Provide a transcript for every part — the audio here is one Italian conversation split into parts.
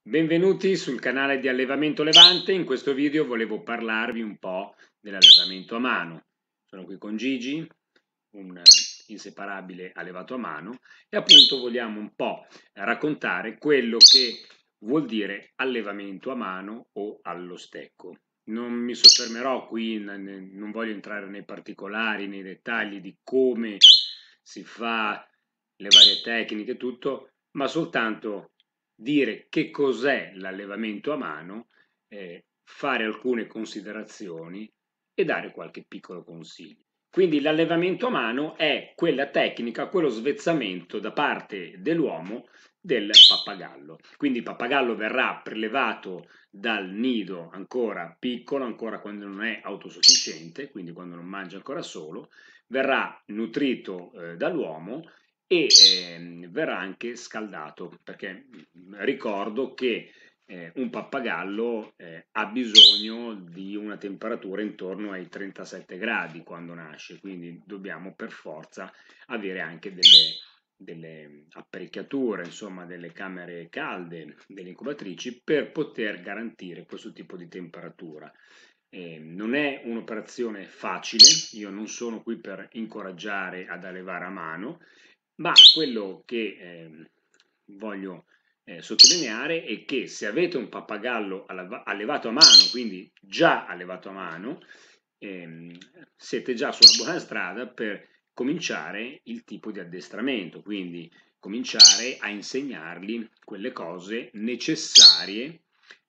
Benvenuti sul canale di Allevamento Levante. In questo video volevo parlarvi un po' dell'allevamento a mano. Sono qui con Gigi, un inseparabile allevato a mano, e appunto vogliamo un po' raccontare quello che vuol dire allevamento a mano o allo stecco. Non mi soffermerò qui, non voglio entrare nei particolari, nei dettagli di come si fa, le varie tecniche e tutto, ma soltanto dire che cos'è l'allevamento a mano, fare alcune considerazioni e dare qualche piccolo consiglio. Quindi l'allevamento a mano è quella tecnica, quello svezzamento da parte dell'uomo del pappagallo. Quindi il pappagallo verrà prelevato dal nido ancora piccolo, ancora quando non è autosufficiente, quindi quando non mangia ancora solo, verrà nutrito dall'uomo e verrà anche scaldato, perché ricordo che un pappagallo ha bisogno di una temperatura intorno ai 37 gradi quando nasce, quindi dobbiamo per forza avere anche delle apparecchiature, insomma delle camere calde, delle incubatrici per poter garantire questo tipo di temperatura. Non è un'operazione facile, io non sono qui per incoraggiare ad allevare a mano, ma quello che voglio sottolineare è che se avete un pappagallo allevato a mano, quindi già allevato a mano, ehm, siete già sulla buona strada per cominciare il tipo di addestramento, quindi cominciare a insegnargli quelle cose necessarie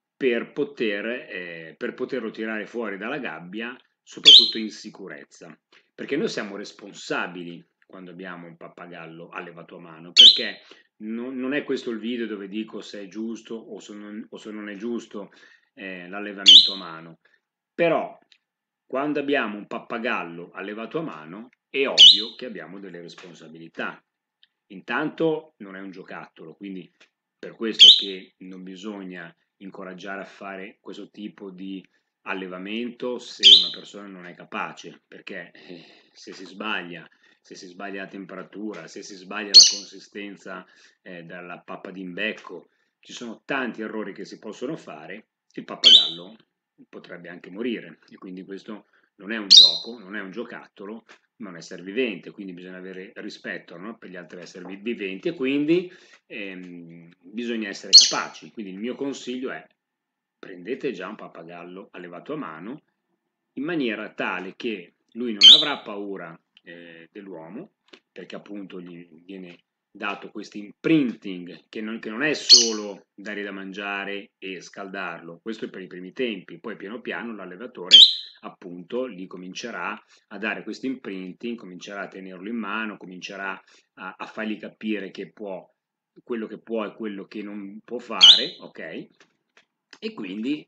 per poterlo tirare fuori dalla gabbia, soprattutto in sicurezza. Perché noi siamo responsabili quando abbiamo un pappagallo allevato a mano, perché non è questo il video dove dico se è giusto o se non è giusto l'allevamento a mano, però quando abbiamo un pappagallo allevato a mano è ovvio che abbiamo delle responsabilità. Intanto non è un giocattolo, quindi per questo che non bisogna incoraggiare a fare questo tipo di allevamento se una persona non è capace, perché se si sbaglia la temperatura, se si sbaglia la consistenza della pappa d'imbecco, ci sono tanti errori che si possono fare, il pappagallo potrebbe anche morire e quindi questo non è un gioco, non è un giocattolo, ma un essere vivente, quindi bisogna avere rispetto, no, per gli altri esseri viventi e quindi bisogna essere capaci. Quindi il mio consiglio è: prendete già un pappagallo allevato a mano in maniera tale che lui non avrà paura dell'uomo, perché appunto gli viene dato questo imprinting che non è solo dargli da mangiare e scaldarlo, questo è per i primi tempi, poi piano piano l'allevatore appunto gli comincerà a dare questo imprinting, comincerà a tenerlo in mano, comincerà a fargli capire che può, quello che può e quello che non può fare, ok? E quindi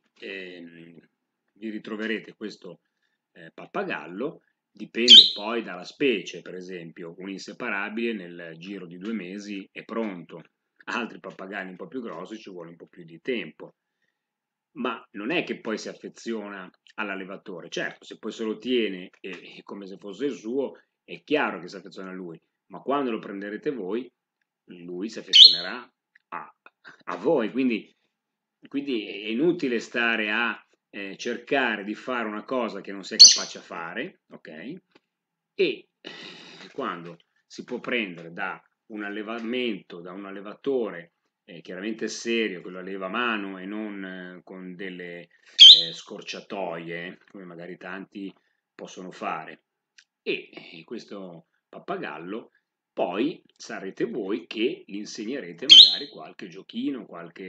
vi ritroverete questo pappagallo, dipende poi dalla specie, per esempio un inseparabile nel giro di 2 mesi è pronto, altri pappagalli un po' più grossi ci vuole un po' più di tempo, ma non è che poi si affeziona all'allevatore, certo se poi se lo tiene è come se fosse il suo, è chiaro che si affeziona a lui, ma quando lo prenderete voi, lui si affezionerà a voi, quindi è inutile stare a cercare di fare una cosa che non si è capace a fare, ok? E quando si può prendere da un allevamento, da un allevatore chiaramente serio, che lo alleva a mano e non con delle scorciatoie, come magari tanti possono fare. E questo pappagallo poi sarete voi che gli insegnerete magari qualche giochino,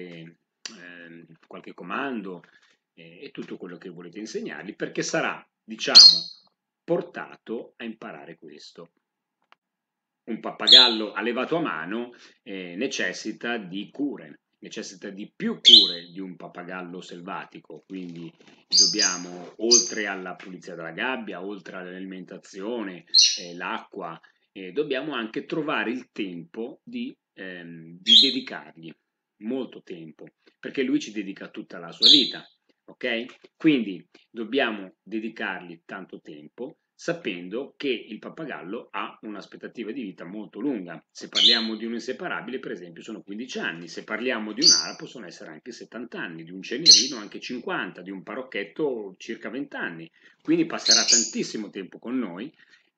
qualche comando e tutto quello che volete insegnargli, perché sarà, diciamo, portato a imparare questo. Un pappagallo allevato a mano necessita di più cure di un pappagallo selvatico, quindi dobbiamo, oltre alla pulizia della gabbia, oltre all'alimentazione, l'acqua, dobbiamo anche trovare il tempo di dedicargli molto tempo, perché lui ci dedica tutta la sua vita, ok? Quindi dobbiamo dedicargli tanto tempo sapendo che il pappagallo ha un'aspettativa di vita molto lunga. Se parliamo di un inseparabile, per esempio, sono 15 anni, se parliamo di un'ara possono essere anche 70 anni, di un cenerino anche 50, di un parocchetto circa 20 anni, quindi passerà tantissimo tempo con noi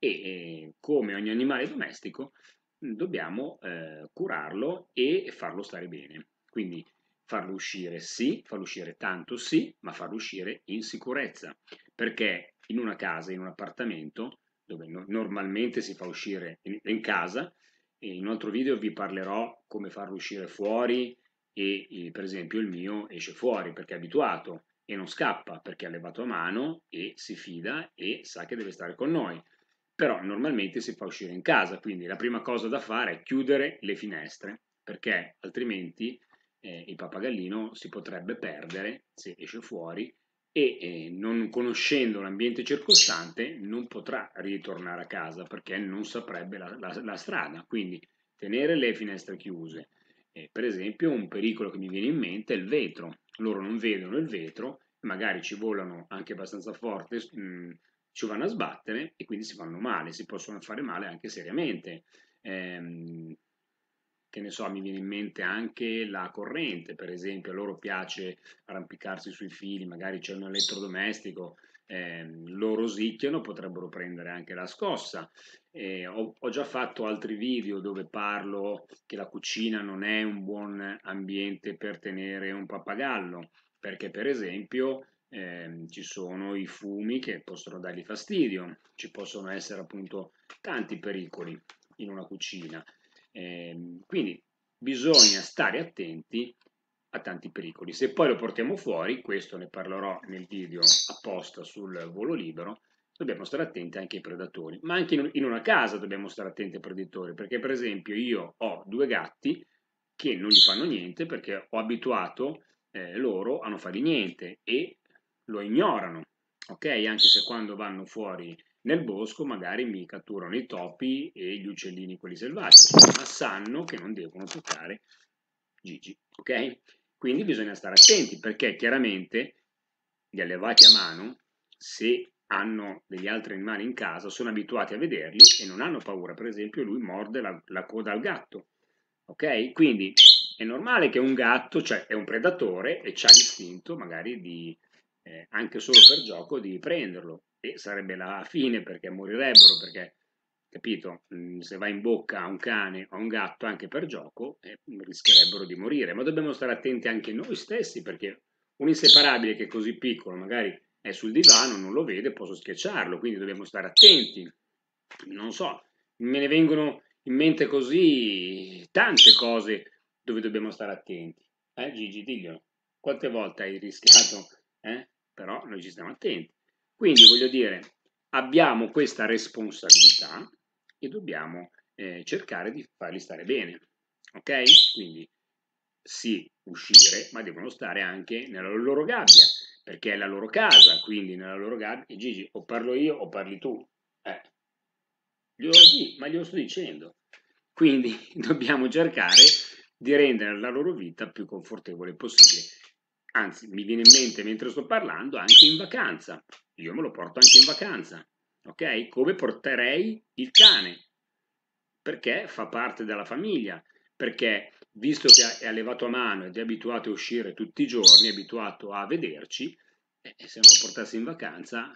e come ogni animale domestico dobbiamo curarlo e farlo stare bene. Quindi farlo uscire sì, farlo uscire tanto sì, ma farlo uscire in sicurezza, perché in una casa, in un appartamento, dove normalmente si fa uscire in casa, e in un altro video vi parlerò come farlo uscire fuori e per esempio il mio esce fuori perché è abituato e non scappa perché è allevato a mano e si fida e sa che deve stare con noi. Però normalmente si fa uscire in casa, quindi la prima cosa da fare è chiudere le finestre, perché altrimenti il pappagallino si potrebbe perdere se esce fuori e non conoscendo l'ambiente circostante non potrà ritornare a casa perché non saprebbe la strada. Quindi tenere le finestre chiuse. Per esempio un pericolo che mi viene in mente è il vetro. Loro non vedono il vetro, magari ci volano anche abbastanza forte, ci vanno a sbattere e quindi si fanno male, si possono fare male anche seriamente. Ehm, che ne so, mi viene in mente anche la corrente, per esempio, a loro piace arrampicarsi sui fili, magari c'è un elettrodomestico, loro rosicchiano, potrebbero prendere anche la scossa. Ho già fatto altri video dove parlo che la cucina non è un buon ambiente per tenere un pappagallo, perché per esempio ci sono i fumi che possono dargli fastidio, ci possono essere appunto tanti pericoli in una cucina. Quindi bisogna stare attenti a tanti pericoli. Se poi lo portiamo fuori, questo ne parlerò nel video apposta sul volo libero, dobbiamo stare attenti anche ai predatori. Ma anche in una casa dobbiamo stare attenti ai predatori, perché per esempio io ho 2 gatti che non gli fanno niente perché ho abituato loro a non fargli niente e lo ignorano, ok? Anche se quando vanno fuori nel bosco magari mi catturano i topi e gli uccellini, quelli selvatici, ma sanno che non devono toccare Gigi, ok? Quindi bisogna stare attenti perché chiaramente gli allevati a mano, se hanno degli altri animali in casa, sono abituati a vederli e non hanno paura. Per esempio, lui morde la coda al gatto, ok? Quindi è normale che un gatto, cioè è un predatore e c'ha l'istinto magari di, anche solo per gioco, di prenderlo. E sarebbe la fine perché morirebbero, perché, capito, se va in bocca a un cane o a un gatto anche per gioco, rischierebbero di morire. Ma dobbiamo stare attenti anche noi stessi perché un inseparabile che è così piccolo, magari è sul divano, non lo vede, posso schiacciarlo, quindi dobbiamo stare attenti. Non so, me ne vengono in mente così tante cose dove dobbiamo stare attenti. Gigi, diglielo. Quante volte hai rischiato? Però noi ci stiamo attenti. Quindi voglio dire, abbiamo questa responsabilità e dobbiamo cercare di farli stare bene. Ok? Quindi sì, uscire, ma devono stare anche nella loro gabbia, perché è la loro casa, quindi nella loro gabbia. E Gigi, o parlo io o parli tu. Eh, ma glielo sto dicendo. Quindi dobbiamo cercare di rendere la loro vita più confortevole possibile. Anzi, mi viene in mente mentre sto parlando anche in vacanza. Io me lo porto anche in vacanza, ok? Come porterei il cane, perché fa parte della famiglia, perché visto che è allevato a mano ed è abituato a uscire tutti i giorni, è abituato a vederci, se non lo portassi in vacanza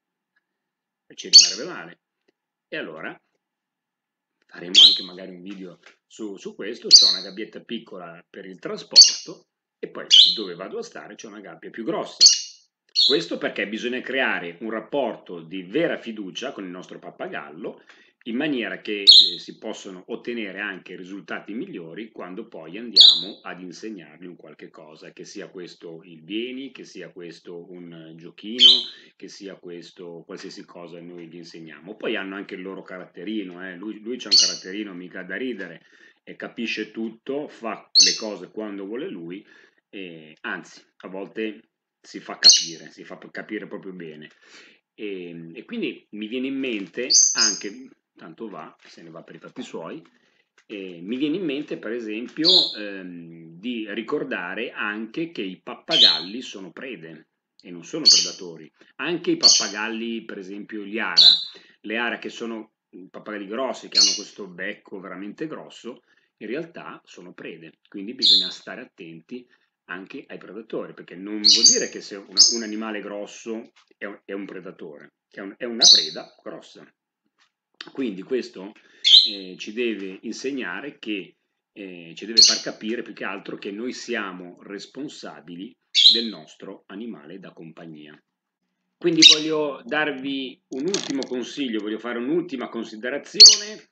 ci rimarrebbe male. E allora faremo anche magari un video su questo. C'è una gabbietta piccola per il trasporto e poi dove vado a stare c'è una gabbia più grossa. Questo perché bisogna creare un rapporto di vera fiducia con il nostro pappagallo in maniera che si possono ottenere anche risultati migliori quando poi andiamo ad insegnargli un qualche cosa, che sia questo il vieni, che sia questo un giochino, che sia questo qualsiasi cosa noi gli insegniamo. Poi hanno anche il loro caratterino, lui c'ha un caratterino mica da ridere e capisce tutto, fa le cose quando vuole lui, e anzi, a volte si fa capire proprio bene. E quindi mi viene in mente anche, tanto va, se ne va per i fatti suoi, mi viene in mente per esempio di ricordare anche che i pappagalli sono prede e non sono predatori. Anche i pappagalli, per esempio le ara che sono pappagalli grossi, che hanno questo becco veramente grosso, in realtà sono prede, quindi bisogna stare attenti anche ai predatori, perché non vuol dire che se un animale grosso è un predatore, è una preda grossa. Quindi questo ci deve insegnare che, ci deve far capire più che altro che noi siamo responsabili del nostro animale da compagnia. Quindi voglio darvi un ultimo consiglio, voglio fare un'ultima considerazione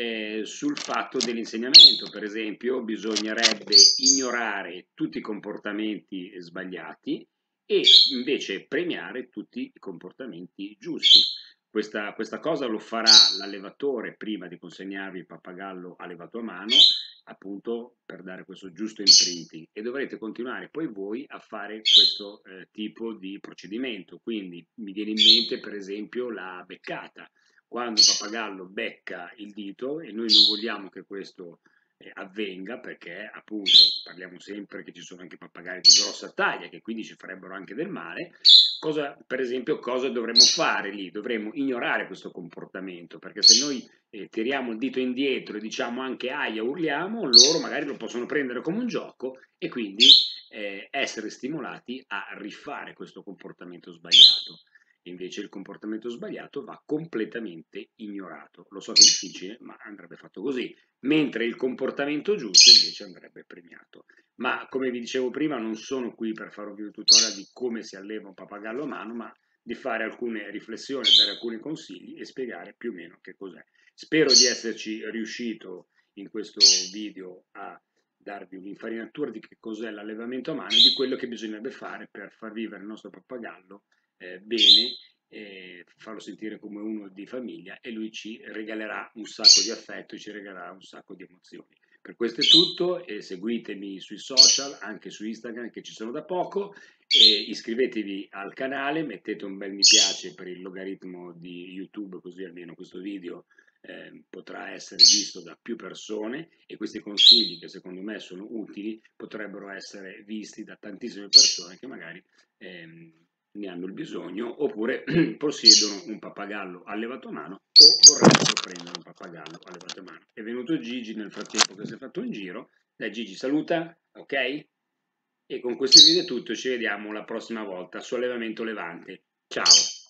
sul fatto dell'insegnamento. Per esempio, bisognerebbe ignorare tutti i comportamenti sbagliati e invece premiare tutti i comportamenti giusti. Questa cosa lo farà l'allevatore prima di consegnarvi il pappagallo allevato a mano, appunto per dare questo giusto imprinting, e dovrete continuare poi voi a fare questo tipo di procedimento. Quindi mi viene in mente per esempio la beccata. Quando un pappagallo becca il dito e noi non vogliamo che questo avvenga, perché appunto parliamo sempre che ci sono anche pappagalli di grossa taglia che quindi ci farebbero anche del male. Per esempio, cosa dovremmo fare lì? Dovremmo ignorare questo comportamento, perché se noi tiriamo il dito indietro e diciamo anche aia, urliamo, loro magari lo possono prendere come un gioco e quindi essere stimolati a rifare questo comportamento sbagliato. Invece il comportamento sbagliato va completamente ignorato. Lo so che è difficile, ma andrebbe fatto così. Mentre il comportamento giusto invece andrebbe premiato. Ma come vi dicevo prima, non sono qui per fare un video tutorial di come si alleva un pappagallo a mano, ma di fare alcune riflessioni, dare alcuni consigli e spiegare più o meno che cos'è. Spero di esserci riuscito in questo video a darvi un'infarinatura di che cos'è l'allevamento a mano e di quello che bisognerebbe fare per far vivere il nostro pappagallo bene, farlo sentire come uno di famiglia, e lui ci regalerà un sacco di affetto e ci regalerà un sacco di emozioni. Per questo è tutto, e seguitemi sui social, anche su Instagram che ci sono da poco, e iscrivetevi al canale, mettete un bel mi piace per il logaritmo di YouTube, così almeno questo video potrà essere visto da più persone, e questi consigli che secondo me sono utili potrebbero essere visti da tantissime persone che magari ne hanno il bisogno, oppure possiedono un pappagallo allevato a mano o vorrebbero prendere un pappagallo allevato a mano. È venuto Gigi nel frattempo che si è fatto un giro. Dai Gigi, saluta, ok? E con questo video è tutto, ci vediamo la prossima volta su Allevamento Levante. Ciao!